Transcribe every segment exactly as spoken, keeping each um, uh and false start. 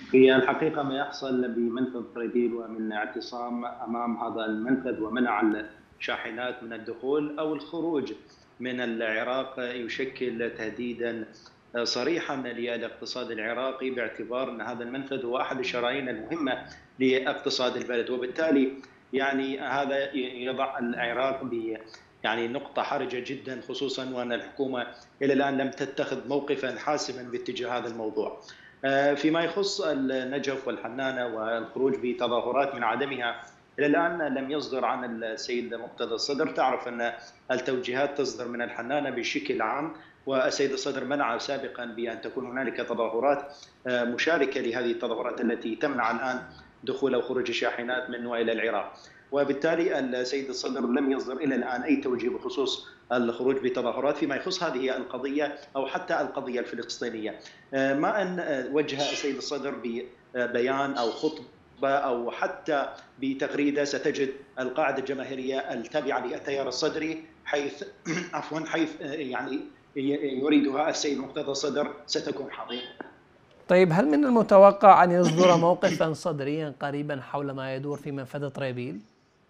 في الحقيقة ما يحصل بمنفذ طريبيل ومن اعتصام أمام هذا المنفذ ومنع الشاحنات من الدخول أو الخروج من العراق يشكل تهديدا صريحا للاقتصاد العراقي، باعتبار أن هذا المنفذ هو أحد الشرايين المهمة لاقتصاد البلد، وبالتالي يعني هذا يضع العراق ب يعني نقطة حرجة جدا، خصوصا وأن الحكومة إلى الآن لم تتخذ موقفا حاسما باتجاه هذا الموضوع. فيما يخص النجف والحنانة والخروج بتظاهرات من عدمها، إلى الآن لم يصدر عن السيد مقتدى الصدر. تعرف أن التوجيهات تصدر من الحنانة بشكل عام، والسيد الصدر منع سابقا بأن تكون هنالك تظاهرات مشاركة لهذه التظاهرات التي تمنع الآن دخول أو خروج الشاحنات من وإلى العراق، وبالتالي السيد الصدر لم يصدر إلى الآن أي توجيه بخصوص الخروج بتظاهرات فيما يخص هذه القضية أو حتى القضية الفلسطينية. ما أن وجه السيد الصدر ببيان أو خطبة أو حتى بتغريدة، ستجد القاعدة الجماهيرية التابعة للتيار الصدري حيث عفوا حيث يعني يريدها السيد مقتدى الصدر ستكون حاضرة. طيب، هل من المتوقع أن يصدر موقفا صدريا قريبا حول ما يدور في منفذ طريبيل؟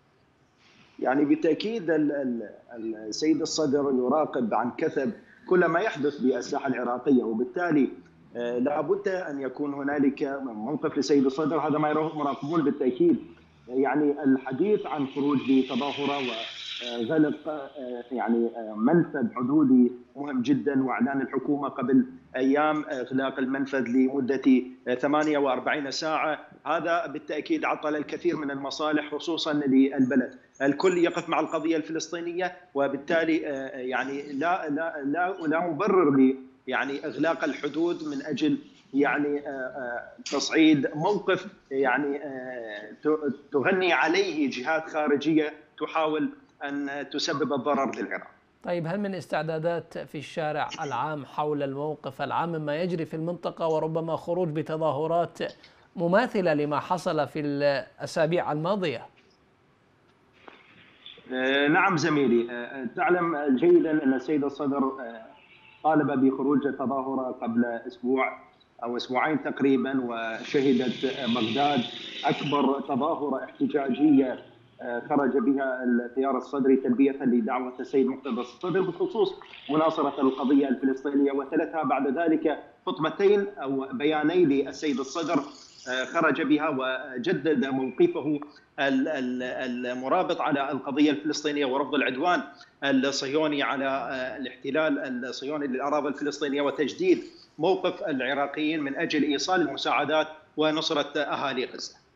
يعني بالتأكيد السيد الصدر يراقب عن كثب كل ما يحدث بالساحة العراقية، وبالتالي لا بد أن يكون هنالك موقف للسيد الصدر. هذا ما يراقبون بالتأكيد. يعني الحديث عن خروج بتظاهرة وغلق يعني منفذ حدودي مهم جدا، واعلان الحكومه قبل ايام اغلاق المنفذ لمده ثمانية وأربعين ساعه، هذا بالتاكيد عطل الكثير من المصالح خصوصا للبلد. الكل يقف مع القضيه الفلسطينيه، وبالتالي يعني لا لا لا, لا مبرر ل يعني اغلاق الحدود من اجل يعني تصعيد موقف يعني تغني عليه جهات خارجيه تحاول أن تسبب الضرر للعراق. طيب، هل من استعدادات في الشارع العام حول الموقف العام مما يجري في المنطقة، وربما خروج بتظاهرات مماثلة لما حصل في الأسابيع الماضية؟ نعم زميلي، تعلم جيدا أن السيد الصدر طالب بخروج التظاهرة قبل أسبوع أو أسبوعين تقريبا، وشهدت بغداد أكبر تظاهرة احتجاجية خرج بها التيار الصدري تلبية لدعوة السيد مقتدى الصدر بخصوص مناصرة القضية الفلسطينية، وتلتها بعد ذلك خطبتين أو بيانين للسيد الصدر خرج بها وجدد موقفه المرابط على القضية الفلسطينية ورفض العدوان الصهيوني على الاحتلال الصهيوني للأراضي الفلسطينية، وتجديد موقف العراقيين من أجل إيصال المساعدات ونصرة أهالي غزة.